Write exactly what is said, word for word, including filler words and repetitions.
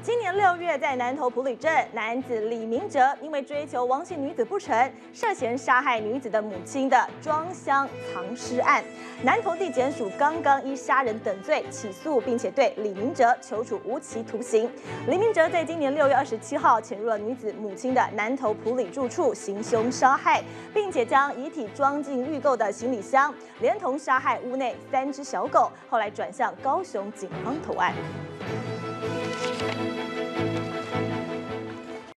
今年六月，在南投埔里镇，男子李明哲因为追求王姓女子不成，涉嫌杀害女子的母亲的装箱藏尸案，南投地检署刚刚依杀人等罪起诉，并且对李明哲求处无期徒刑。李明哲在今年六月二十七号潜入了女子母亲的南投埔里住处，行凶杀害，并且将遗体装进预购的行李箱，连同杀害屋内三只小狗，后来转向高雄警方投案。